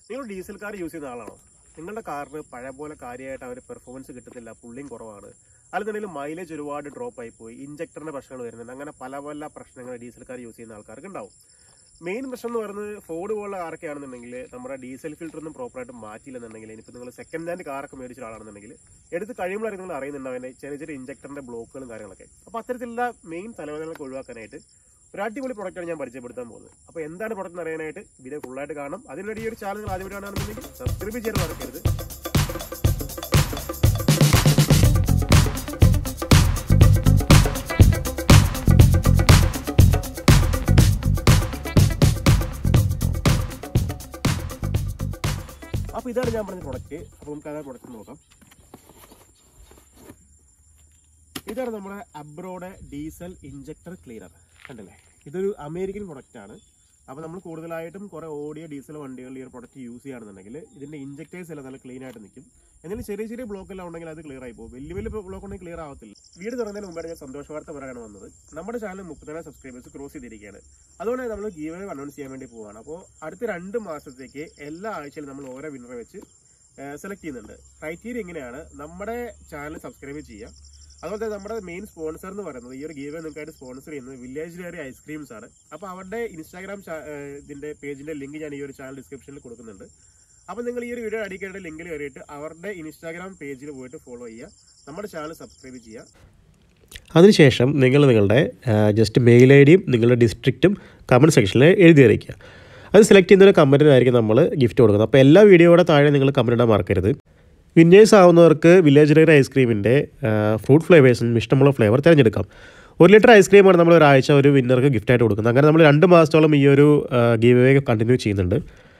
നിങ്ങൾ diesel car use ചെയ്യുന്ന ആളാണോ? നിങ്ങളുടെ കാറിന് പഴയ പോലെ കാര്യമായിട്ട് അവർ പെർഫോമൻസ് കിട്ടുന്നില്ല, പുള്ളിയും കുറവാണ്, അല്ലെന്നുണ്ടെങ്കിൽ മൈലേജ് ഒരുപാട് ഡ്രോപ്പ് ആയി പോയി, ഇഞ്ചക്ടറിന്റെ പ്രശ്നങ്ങൾ വരുന്നുണ്ട്, അങ്ങനെ പല പല പ്രശ്നങ്ങൾ ഡീസൽ കാർ യൂസ് ചെയ്യുന്ന ആൾക്കാർക്ക് ഉണ്ടാവും. മെയിൻ പ്രശ്നം എന്ന് പറയുന്നത് ഫോർഡ് പോലുള്ള കാറൊക്കെ ആണെന്നുണ്ടെങ്കിൽ നമ്മുടെ ഡീസൽ ഫിൽറ്റർ ഒന്നും പ്രോപ്പറായിട്ട് മാറ്റിയില്ലെന്നുണ്ടെങ്കിൽ, ഇനിയിപ്പോൾ നിങ്ങൾ സെക്കൻഡ് ഹാൻഡ് കാറൊക്കെ മേടിച്ച ആളാണെന്നുണ്ടെങ്കിൽ എടുത്ത് കഴിയുമ്പോഴായിരിക്കും നിങ്ങൾ അറിയുന്നുണ്ട് അതിന്റെ ചെറിയ ചെറിയ ഇഞ്ചക്ടറിന്റെ ബ്ലോക്കുകളും കാര്യങ്ങളൊക്കെ. അപ്പോൾ അത്തരത്തിലുള്ള മെയിൻ തലവേദനകളൊക്കെ ഒഴിവാക്കാനായിട്ട് ഒരു അടിപൊളി പ്രൊഡക്റ്റാണ് ഞാൻ പരിചയപ്പെടുത്താൻ പോകുന്നത്. അപ്പോൾ എന്താണ് പ്രൊഡക്റ്റ് എന്ന് അറിയാനായിട്ട് വീഡിയോ ഫുള്ളായിട്ട് കാണണം. അതിനുവേണ്ടി ഈ ഒരു ചാനൽ ആദ്യമായിട്ടാണെന്നുണ്ടെങ്കിൽ സബ്സ്ക്രൈബ് ചെയ്യാൻ മറക്കരുത്. അപ്പോൾ ഇതാണ് ഞാൻ പറഞ്ഞ പ്രൊഡക്റ്റ്. അപ്പോൾ നമുക്ക് ആ പ്രൊഡക്റ്റ് നോക്കാം. ഇതാണ് നമ്മുടെ അബ്രോയുടെ ഡീസൽ ഇഞ്ചക്ടർ ക്ലീനർ. കണ്ടല്ലേ, ഇതൊരു അമേരിക്കൻ പ്രൊഡക്റ്റാണ്. അപ്പോൾ നമ്മൾ കൂടുതലായിട്ടും കുറേ ഓടിയ ഡീസൽ വണ്ടികളിൽ ഈ ഒരു പ്രൊഡക്റ്റ് യൂസ് ചെയ്യുകയാണെന്നുണ്ടെങ്കിൽ ഇതിൻ്റെ ഇഞ്ചക്ടേഴ്സ് എല്ലാം നല്ല ക്ലീൻ ആയിട്ട് നിൽക്കും. എന്തെങ്കിലും ചെറിയ ചെറിയ ബ്ലോക്ക് എല്ലാം ഉണ്ടെങ്കിൽ അത് ക്ലിയർ ആയി പോകും. വലിയ വലിയ ബ്ലോക്ക് ഉണ്ടെങ്കിൽ ക്ലിയർ ആവത്തില്ല. വീഡിയോ തുടങ്ങുന്നതിന് മുമ്പാണ് ഞാൻ സന്തോഷ വാർത്ത പറയാനാണ് വന്നത്. നമ്മുടെ ചാനൽ 34 സബ്സ്ക്രൈബേഴ്സ് ക്രോസ് ചെയ്തിരിക്കുകയാണ്. അതുകൊണ്ട് നമ്മൾ ഗീവ് അവേ അനൗൺസ് ചെയ്യാൻ വേണ്ടി പോവുകയാണ്. അപ്പോൾ അടുത്ത 2 മാസത്തേക്ക് എല്ലാ ആഴ്ചയിലും നമ്മൾ ഓരോ വിന്നറെ വെച്ച് സെലക്ട് ചെയ്യുന്നുണ്ട്. ക്രൈറ്റീരിയ എങ്ങനെയാണ്: നമ്മുടെ ചാനൽ സബ്സ്ക്രൈബ് ചെയ്യുക, അതുപോലെ തന്നെ നമ്മുടെ മെയിൻ സ്പോൺസർ എന്ന് പറയുന്നത് ഈ ഒരു ഗീവ് നിങ്ങൾക്കായിട്ട് സ്പോൺസർ ചെയ്യുന്നത് വില്ലേജ് ഡയറി ഐസ്ക്രീംസ് ആണ്. അപ്പോൾ അവരുടെ ഇൻസ്റ്റാഗ്രാം ഇതിന്റെ പേജിന്റെ ലിങ്ക് ഞാൻ ഈ ഒരു ചാനൽ ഡിസ്ക്രിപ്ഷനിൽ കൊടുക്കുന്നുണ്ട്. അപ്പോൾ നിങ്ങൾ ഈ ഒരു വീഡിയോ അടിക്കേണ്ട ലിങ്കിൽ കയറിയിട്ട് അവരുടെ ഇൻസ്റ്റാഗ്രാം പേജിൽ പോയിട്ട് ഫോളോ ചെയ്യുക, നമ്മുടെ ചാനൽ സബ്സ്ക്രൈബ് ചെയ്യുക. അതിനുശേഷം നിങ്ങളുടെ ജസ്റ്റ് മെയിൽ ഐ ഡിയും നിങ്ങളുടെ ഡിസ്ട്രിക്റ്റും കമൻറ്റ് സെക്ഷനിൽ എഴുതി അറിയിക്കുക. അത് സെലക്ട് ചെയ്യുന്നൊരു കമൻറ്റിനായിരിക്കും നമ്മൾ ഗിഫ്റ്റ് കൊടുക്കുന്നത്. അപ്പോൾ എല്ലാ വീഡിയോയുടെ താഴെ നിങ്ങൾ കമൻറ്റ് ഇടാൻ മറക്കരുത്. വിന്നേഴ്സ് ആവുന്നവർക്ക് വില്ലേജ് ഡയറി ഐസ്ക്രീമിൻ്റെ ഫ്രൂട്ട് ഫ്ലേവേഴ്സും ഇഷ്ടമുള്ള ഫ്ലേവർ തിരഞ്ഞെടുക്കാം. 1 ലിറ്റർ ഐസ്ക്രീമാണ് നമ്മൾ ഒരാഴ്ച ഒരു വിന്നർക്ക് ഗിഫ്റ്റായിട്ട് കൊടുക്കുന്നത്. അങ്ങനെ നമ്മൾ 2 മാസത്തോളം ഈ ഒരു ഗീവ് അവേ കണ്ടിന്യൂ ചെയ്യുന്നുണ്ട്.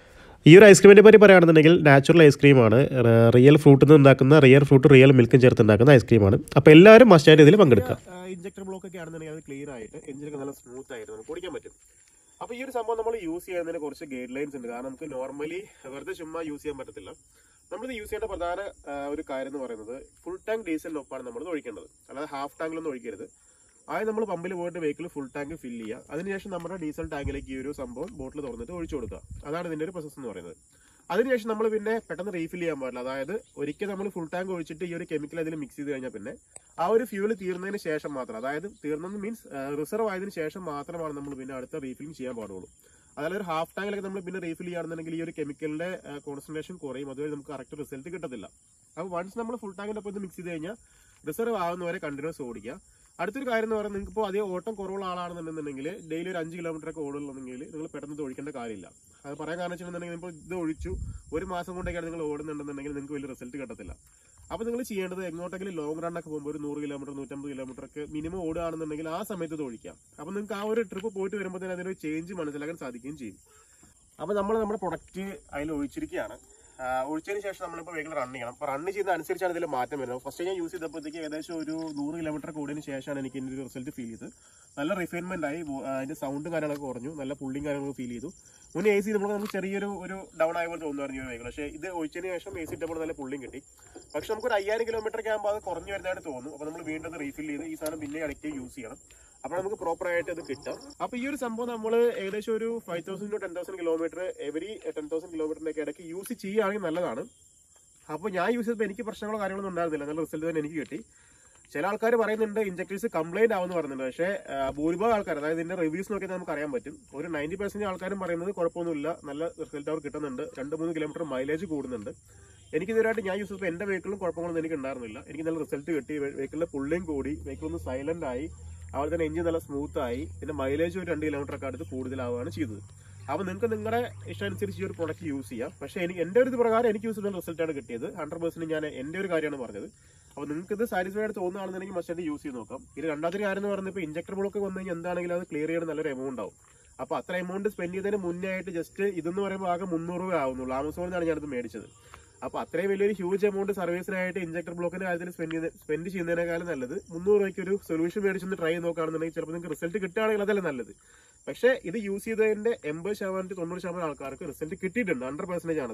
ഈ ഒരു ഐസ്ക്രീമിനെ പറ്റി പറയുകയാണെന്നുണ്ടെങ്കിൽ നാച്ചുറൽ ഐസ്ക്രീമാണ്, റിയൽ ഫ്രൂട്ടിൽ നിന്ന് ഉണ്ടാക്കുന്ന റിയൽ ഫ്രൂട്ട് റിയൽ മിൽക്കും ചേർത്ത് ഉണ്ടാക്കുന്ന ഐസ്ക്രീമാണ്. അപ്പോൾ എല്ലാവരും മസ്റ്റായിട്ട് ഇതിൽ പങ്കെടുക്കാം. ഇഞ്ചക്ടർ ബ്ലോക്ക് ഒക്കെ ആണെന്നുണ്ടെങ്കിൽ അത് ക്ലിയർ ആയിട്ട് എഞ്ചിനൊക്കെ നല്ല സ്മൂത്ത് ആയിട്ട് നമുക്ക് കുടിക്കാൻ പറ്റും. അപ്പോൾ ഈ ഒരു സംഭവം നമ്മൾ യൂസ് ചെയ്യുന്നതിന് കുറച്ച് ഗൈഡ് ലൈൻസ് ഉണ്ട്. കാരണം നമുക്ക് നോർമലി വെറുതെ ചുമ്മാ യൂസ് ചെയ്യാൻ പറ്റത്തില്ല. നമ്മളിത് യൂസ് ചെയ്യേണ്ട പ്രധാന ഒരു കാര്യം എന്ന് പറയുന്നത് ഫുൾ ടാങ്ക് ഡീസലിനൊപ്പമാണ് നമ്മൾ ഒഴിക്കേണ്ടത്, അല്ലാതെ ഹാഫ് ടാങ്കിലൊന്നും ഒഴിക്കരുത്. ആദ്യം നമ്മൾ പമ്പിൽ പോയിട്ട് വെഹിക്കിൾ ഫുൾ ടാങ്ക് ഫില്ല് ചെയ്യുക. അതിനുശേഷം നമ്മുടെ ഡീസൽ ടാങ്കിലേക്ക് ഈ ഒരു സംഭവം ബോട്ടിൽ തുറന്നിട്ട് ഒഴിച്ചു കൊടുക്കുക. അതാണ് ഇതിന്റെ ഒരു പ്രോസസ് എന്ന് പറയുന്നത്. അതിനുശേഷം നമ്മൾ പിന്നെ പെട്ടെന്ന് റീഫിൽ ചെയ്യാൻ പാടില്ല. അതായത് ഒരിക്കൽ നമ്മൾ ഫുൾ ടാങ്ക് ഒഴിച്ചിട്ട് ഈ ഒരു കെമിക്കൽ അതിൽ മിക്സ് ചെയ്ത് കഴിഞ്ഞാൽ പിന്നെ ആ ഒരു ഫ്യൂല് തീർന്നതിന് ശേഷം മാത്രം, അതായത് തീർന്നെന്ന് മീൻസ് റിസർവ് ആയതിനു ശേഷം മാത്രമാണ് നമ്മൾ പിന്നെ അടുത്ത റീഫില്ലിംഗ് ചെയ്യാൻ പാടുള്ളൂ. അതായത് ഒരു ഹാഫ് ടാങ്കിലൊക്കെ നമ്മൾ പിന്നെ റീഫിൽ ചെയ്യുകയാണെന്നുണ്ടെങ്കിൽ ഈ ഒരു കെമിക്കലിന്റെ കോൺസെൻട്രേഷൻ കുറയും, അതുവരെ നമുക്ക് കറക്റ്റ് റിസൾട്ട് കിട്ടത്തില്ല. അപ്പോൾ വൺസ് നമ്മൾ ഫുൾ ടാങ്കിന്റെ ഒപ്പം ഇത് മിക്സ് ചെയ്ത് കഴിഞ്ഞാൽ റിസർവ് ആവുന്നവരെ കണ്ടിന്യൂസ് ഓടിക്കുക. അടുത്തൊരു കാര്യം എന്ന് പറയുന്നത്, നിങ്ങൾക്ക് ഇപ്പോൾ അതേ ഓട്ടം കുറവുള്ള ആളാണെന്നുണ്ടെങ്കിൽ ഡെയിലി ഒരു 5 കിലോമീറ്റർ ഒക്കെ ഓടുന്നുണ്ടെങ്കിൽ നിങ്ങൾ പെട്ടെന്ന് ഇത് ഒഴിക്കേണ്ട കാര്യമില്ല. അത് പറയാൻ കാരണം വെച്ചിട്ടുണ്ടെങ്കിൽ ഇപ്പോൾ ഇത് ഒഴിച്ചു 1 മാസം കൊണ്ടൊക്കെയാണ് നിങ്ങൾ ഓടുന്നുണ്ടെന്നുണ്ടെങ്കിൽ നിങ്ങൾക്ക് വലിയ റിസൾട്ട് കിട്ടത്തില്ല. അപ്പോൾ നിങ്ങൾ ചെയ്യേണ്ടത് എങ്ങോട്ടെങ്കിലും ലോങ് റൺ ഒക്കെ പോകുമ്പോൾ ഒരു 100 കിലോമീറ്റർ 150 കിലോമീറ്റർ ഒക്കെ മിനിമം ഓടുകയാണെന്നുണ്ടെങ്കിൽ ആ സമയത്ത് ഇത് ഒഴിക്കാം. അപ്പോൾ നിങ്ങൾക്ക് ആ ഒരു ട്രിപ്പ് പോയിട്ട് വരുമ്പോൾ തന്നെ അതിനൊരു ചേഞ്ച് മനസ്സിലാക്കാൻ സാധിക്കുകയും ചെയ്യും. അപ്പോൾ നമ്മൾ നമ്മുടെ പ്രൊഡക്റ്റ് അതിൽ ഒഴിച്ചിരിക്കുകയാണ്. ഒഴിച്ചതിന് ശേഷം നമ്മളിപ്പോൾ വെഹിക്കിൾ റൺ ചെയ്യണം. അപ്പോൾ റൺ ചെയ്യുന്ന അനുസരിച്ചാണ് ഇതിൽ മാറ്റം വരുന്നത്. ഫസ്റ്റ് ഞാൻ യൂസ് ചെയ്തപ്പോഴത്തേക്ക് ഏകദേശം ഒരു 100 കിലോമീറ്റർ കൂടിയതിന് ശേഷമാണ് എനിക്ക് ഇതിൻ്റെ ഒരു റിസൾട്ട് ഫീൽ ചെയ്തത്. നല്ല റിഫൈൻമെന്റ് ആയി, അതിന്റെ സൗണ്ടും കാര്യങ്ങളൊക്കെ കുറഞ്ഞു, നല്ല പുള്ളിയും കാര്യങ്ങളൊക്കെ ഫീൽ ചെയ്തു. മുന്നേ എ സി നമുക്ക് ചെറിയൊരു ഡൗൺ ആയ പോലെ തോന്നുമായിരുന്നു വെഹിക്കിൾ. പക്ഷേ ഇത് ഒഴിച്ചതിന് ശേഷം എ സി ഇട്ടപ്പോൾ നല്ല പുള്ളിയും കിട്ടി. പക്ഷെ നമുക്ക് ഒരു 5000 കിലോമീറ്റർ ഒക്കെ ആകുമ്പോൾ അത് കുറഞ്ഞു വരുന്നതായിട്ട് തോന്നും. അപ്പോൾ നമ്മൾ വീണ്ടും റീഫിൽ ചെയ്ത് ഈ സാധനം പിന്നെ ഇടയ്ക്ക് യൂസ് ചെയ്യണം. അപ്പോൾ നമുക്ക് പ്രോപ്പർ ആയിട്ട് അത് കിട്ടാം. അപ്പോൾ ഈ ഒരു സംഭവം നമ്മൾ ഏകദേശം ഒരു 5000 to 10,000 കിലോമീറ്റർ എവരി 10,000 കിലോമീറ്ററിന്റെ ഇടയ്ക്ക് യൂസ് ചെയ്യുകയാണെങ്കിൽ നല്ലതാണ്. അപ്പോൾ ഞാൻ യൂസ് ചെയ്തപ്പോൾ എനിക്ക് പ്രശ്നങ്ങളോ കാര്യങ്ങളൊന്നും ഉണ്ടായിരുന്നില്ല, നല്ല റിസൾട്ട് തന്നെ എനിക്ക് കിട്ടി. ചില ആൾക്കാർ പറയുന്നുണ്ട് ഇഞ്ചക്ടേഴ്സ് കംപ്ലൈന്റ് ആവുമെന്ന് പറയുന്നുണ്ട്. പക്ഷേ ഭൂരിഭാഗം ആൾക്കാർ, അതായത് ഇതിന്റെ റിവ്യൂസ് നോക്കിയാൽ നമുക്ക് അറിയാൻ പറ്റും, ഒരു 90% ആൾക്കാരും പറയുന്നത് കുഴപ്പമൊന്നുമില്ല, നല്ല റിസൾട്ട് അവർ കിട്ടുന്നുണ്ട്, 2-3 കിലോമീറ്റർ മൈലേജ് കൂടുന്നുണ്ട്. എനിക്കിതുവരായിട്ട് ഞാൻ യൂസ് ചെയ്തപ്പോൾ എൻ്റെ വെഹിക്കിളും കുഴപ്പങ്ങളൊന്നും എനിക്ക് ഉണ്ടായിരുന്നില്ല. എനിക്ക് നല്ല റിസൾട്ട് കിട്ടി, വെഹിക്കിളിന്റെ പുള്ളിയും കൂടി, വെഹിക്കിൾ ഒന്ന് സൈലന്റ് ആയി, അതുപോലെ തന്നെ എഞ്ചിൻ നല്ല സ്മൂത്ത് ആയി, പിന്നെ മൈലേജ് ഒരു 2 കിലോമീറ്റർ ഒക്കെ അടുത്ത് കൂടുതലാവുകയാണ് ചെയ്തത്. അപ്പോൾ നിങ്ങൾക്ക് നിങ്ങളുടെ ഇഷ്ടം അനുസരിച്ച് ഈ ഒരു പ്രൊഡക്റ്റ് യൂസ് ചെയ്യാം. പക്ഷേ എൻ്റെ ഒരു ഇത് പ്രകാരം എനിക്ക് യൂസ് ചെയ്യുന്ന റിസൾട്ടാണ് കിട്ടിയത്. 100% ഞാൻ എൻ്റെ ഒരു കാര്യമാണ് പറഞ്ഞത്. അപ്പോൾ നിങ്ങൾക്ക് ഇത് സാറ്റിസ്ഫൈഡ് ആയിട്ട് തോന്നുകയാണെന്നുണ്ടെങ്കിൽ മസ്റ്റായിട്ട് യൂസ് ചെയ്ത് നോക്കാം. ഇത് രണ്ടാമത്തെ കാര്യം എന്ന് പറയുന്നത്, ഇപ്പോൾ ഇഞ്ചക്ടർ ബ്ലോക്ക് വന്നു കഴിഞ്ഞാൽ എന്താണെങ്കിലും അത് ക്ലിയർ ചെയ്യാൻ നല്ലൊരു എമൗണ്ട് ആവും. അപ്പോൾ അത്ര എമൗണ്ട് സ്പെൻഡ് ചെയ്തതിന് മുന്നേ ആയിട്ട് ജസ്റ്റ് ഇതെന്ന് പറയുമ്പോൾ ആകെ 300 രൂപ ആവുന്നുള്ളൂ. ആമസോണിൽ നിന്നാണ് ഞാനത് മേടിച്ചത്. അപ്പോൾ അത്രയും വലിയൊരു ഹ്യൂജ് എമൗണ്ട് സർവീസിനായിട്ട് ഇഞ്ചക്ടർ ബ്ലോക്കിന്റെ കാര്യത്തിൽ സ്പെൻഡ് ചെയ്യുന്നതിനേക്കാളും നല്ലത് 300 രൂപയ്ക്ക് ഒരു സൊല്യൂഷൻ മേടിച്ചൊന്ന് ട്രൈ ചെയ്ത് നോക്കുകയാണെന്നുണ്ടെങ്കിൽ ചിലപ്പോൾ നിങ്ങൾക്ക് റിസൾട്ട് കിട്ടുകയാണെങ്കിൽ അതല്ല നല്ലത്. പക്ഷേ ഇത് യൂസ് ചെയ്തതിന്റെ 80% to 90% ആൾക്കാർക്ക് റിസൾട്ട് കിട്ടിയിട്ടുണ്ട്. 100% ആണത്.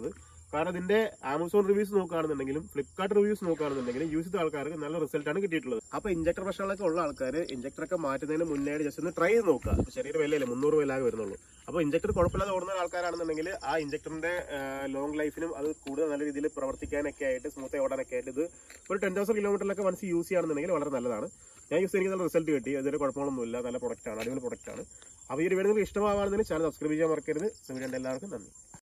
കാരണം ഇതിന്റെ ആമസോൺ റിവ്യൂസ് നോക്കുകയാണെന്നുണ്ടെങ്കിലും ഫ്ലിപ്കാർട്ട് റിവ്യൂസ് നോക്കുകയാണെന്നുണ്ടെങ്കിലും യൂസ് ചെയ്ത ആൾക്കാർക്ക് നല്ല റിസൾട്ടാണ് കിട്ടിയിട്ടുള്ളത്. അപ്പൊ ഇഞ്ചക്ടർ പ്രശ്നങ്ങളൊക്കെ ഉള്ള ആൾക്കാർ ഇഞ്ചക്ടറൊക്കെ മാറ്റുന്നതിന് മുന്നേ ജസ്റ്റ് ഒന്ന് ട്രൈ ചെയ്ത് നോക്കുക. ചെറിയൊരു വിലയല്ലേ, 300 വില വരുന്നുള്ളൂ. അപ്പോൾ ഇഞ്ചക്ടർ കുഴപ്പമില്ലാതെ ഓടുന്ന ആൾക്കാരാണെന്നുണ്ടെങ്കിൽ ആ ഇഞ്ചക്ടറിന്റെ ലോങ് ലൈഫിനും അത് കൂടുതൽ നല്ല രീതിയിൽ പ്രവർത്തിക്കാനൊക്കെ ആയിട്ട് സ്മൂത്തായി ഓടാനൊക്കെ ആയിട്ട് ഇത് ഒരു 10,000 കിലോമീറ്ററിലൊക്കെ വൺസ് യൂസ് ചെയ്യുകയാണെന്നുണ്ടെങ്കിൽ വളരെ നല്ലതാണ്. ഞാൻ യൂസ് എനിക്ക് നല്ല റിസൾട്ട് കിട്ടി. അതിന് കുഴപ്പമൊന്നുമില്ല, നല്ല പ്രൊഡക്റ്റാണ്, അടിപൊളി പ്രൊഡക്റ്റാണ്. അപ്പോൾ ഈ ഒരു വീഡിയോ നിങ്ങൾക്ക് ഇഷ്ടമാവുകയാണെന്നുണ്ടെങ്കിൽ ചാനൽ സബ്സ്ക്രൈബ് ചെയ്യാൻ മറക്കരുത്. വീഡിയോ എല്ലാവർക്കും നന്ദി.